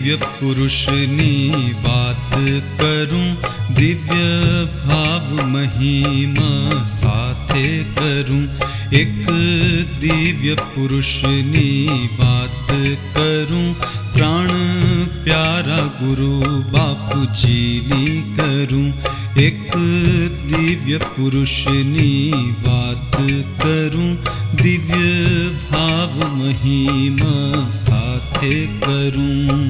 दिव्य पुरुषनी बात करूं, दिव्य भाव महिमा साथे करूं। एक दिव्य पुरुषनी बात करूं, प्राण प्यारा गुरु बापू जी नी करूं। एक दिव्य पुरुषनी बात करूं, दिव्य भाव महिमा साथे करूं।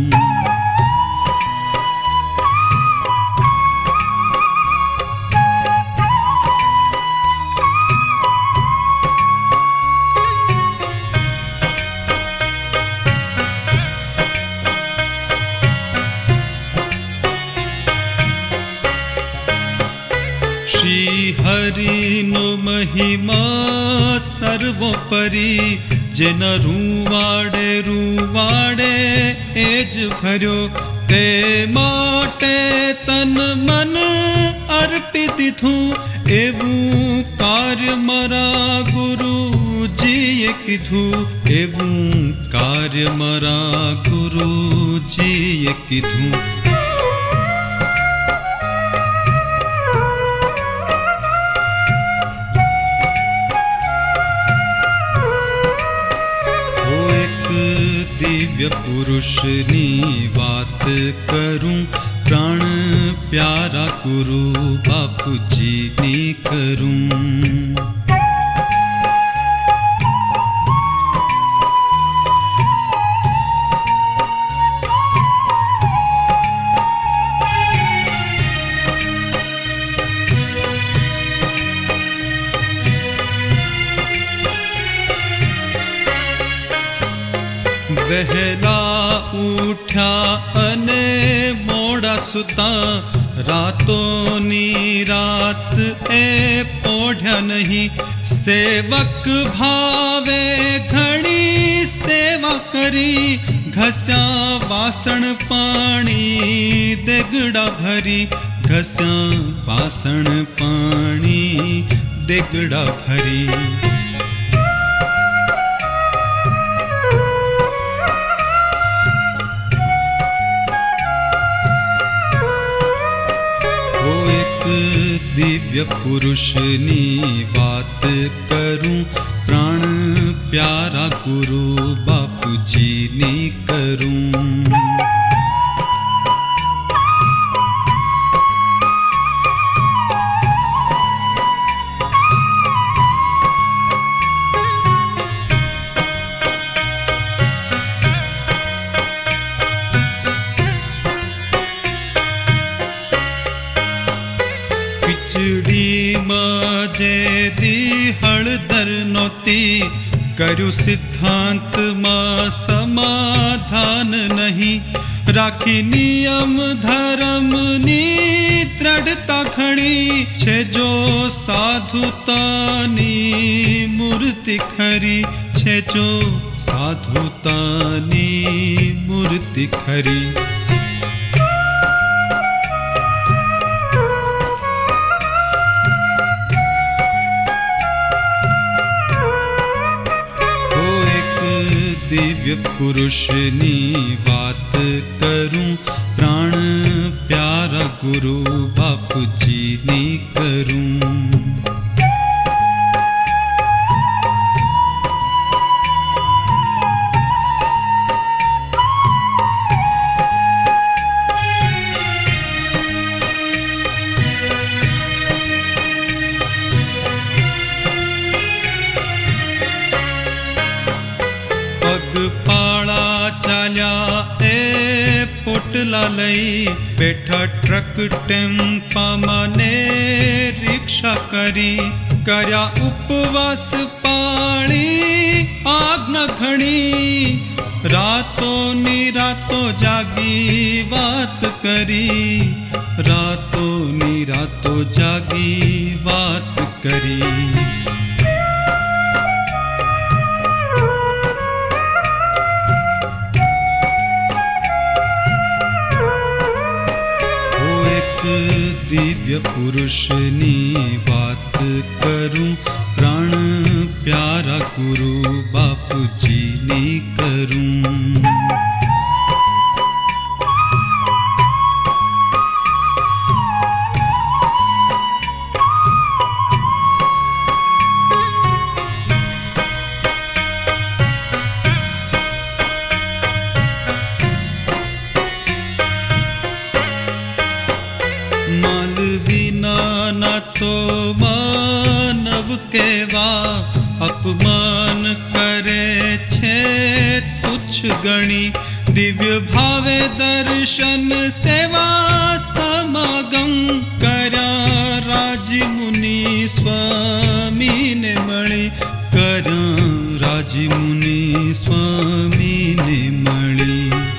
श्री हरि नो महिमा सर्वोपरि, जिन रूवाड़े रूवाड़े एज भर्यो, ते माटे तन मन अर्पित थूं। एवं कार्य मरा गुरु जी कीधु, एवं कार्य मरा गुरु जी कीधु। दिव्य पुरुषनी बात करूं, प्राण प्यारा गुरु बापू जी नी करूं। वहला उठा अने मोड़ा सुता, रातों नी रात ए पोढ़्या नहीं। सेवक भावे घणी सेवा करी, घस्या वासण पानी देगड़ा भरी। घस्या वासण पानी देगड़ा भरी। दिव्य पुरुषनी बात करूं, प्राण प्यारा गुरु बापू जी नी करूं। जे दी हळदर नोती, करु सिद्धांत मां समाधान नहीं। राखी नियम धर्म नी दृढ़ता खड़ी, छे जो साधुतानी मूर्ति खरी। छे जो साधुतानी मूर्ति खरी। दिव्य पुरुषनी बात करूं, प्राण प्यारा गुरु बापू जी नी करूं। पाड़ा चाल्या ए पोटला लई, बैठा ट्रक टेम्पा माने रिक्शा करी। करया उपवास पाणी आग न घणी, रातों नी रातों जागी बात करी। रातों नी रातों जागी बात करी। दिव्य पुरुषनी बात करूं, प्राण प्यारा गुरु बापू जी नी करूं। बल विना न तो मानव केवा अपमान करे छे तुच्छ गणी दिव्य भावे दर्शन सेवा समागम कर्या राजी मुनि स्वामी ने मळी कर्या राजी मुनि स्वामी ने मळी।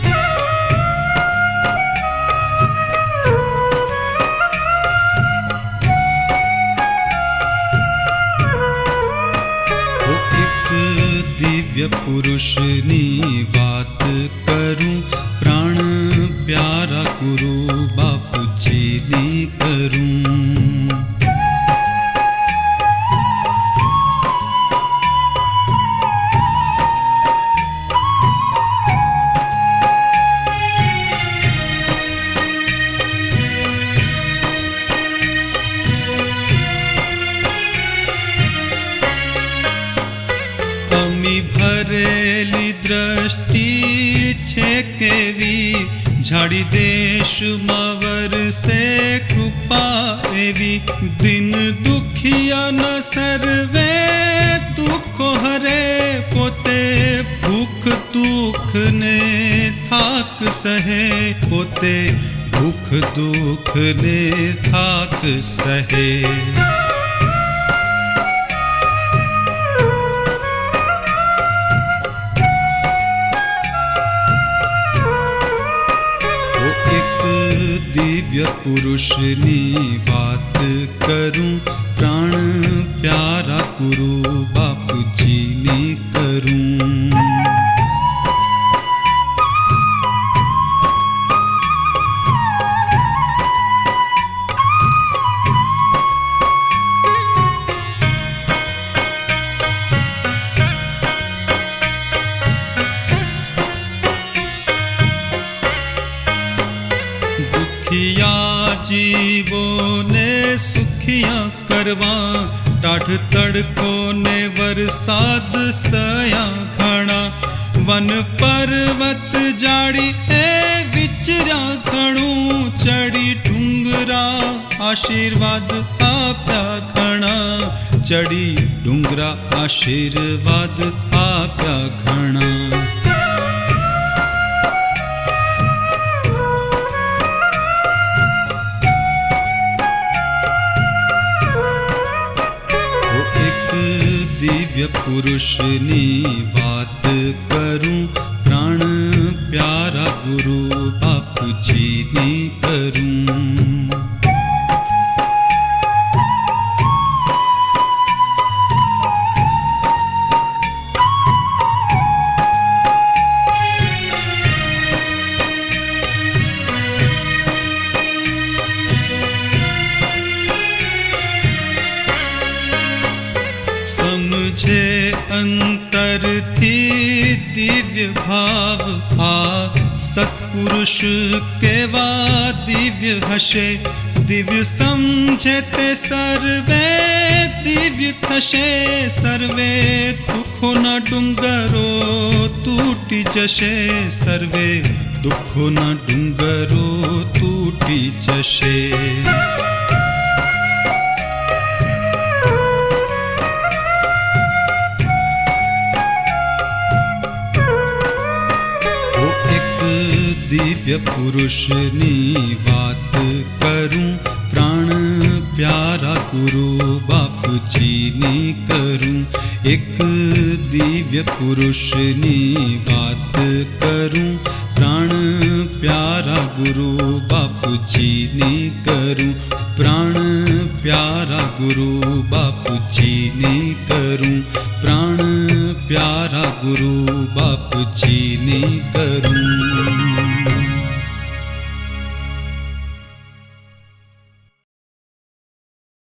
दिव्य पुरुषनी बात करूं प्राण प्यारा गुरु बापूजी नी करूं। भरेली दृष्टि छे केवी झाड़ी देश मावर से कृपा एवी दिन दुखिया न सर्वे दुखो हरे पोते भूख दुख ने थाक सहे पोते भूख दुख ने थाक सहे। दिव्य पुरुषनी बात करूं प्राण प्यारा गुरु बापूजी नी करूं। दुखिया जीवो ने सुखिया करवा टाठ तड़को ने वरसाद सया घणा वन पर्वत जाड़ी ए विचरा घणू चढ़ी डूंगरा आशीर्वाद आप्या घणा चढ़ी डूंगरा आशीर्वाद आप्या घणा। दिव्य पुरुषनी बात करूं प्राण प्यारा गुरु बापूजी नी करूं। समझे अंतर थी दिव्य भाव आ सत्पुरुष केवा दिव्य हशे दिव्य समझे ते सर्वे दिव्य थशे सर्वे दुखों ना डूंगरो टूटी जशे सर्वे दुखों ना डूंगरो टूटी जशे। दिव्य पुरुषनी बात करूं प्राण प्यारा गुरु बापूजी नी करूं। एक दिव्य पुरुषनी बात करूं प्राण प्यारा गुरु बापूजी नी करूं। प्राण प्यारा गुरु बापूजी नी करूं। प्राण प्यारा गुरु बापूजी नी करूं।